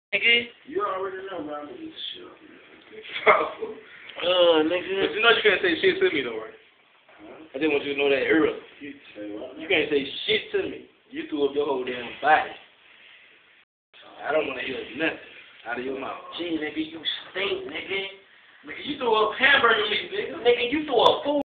Nigga. You already know, man. I'm gonna eat shit. Nigga. But you know you can't say shit to me though, right? I just want you to know that early. You say what? You can't say shit to me. You threw up your whole damn body. I don't want to hear nothing out of your mouth. Gee, nigga, you stink, nigga. Nigga, you threw up hamburger meat, nigga. Nigga, you threw up food.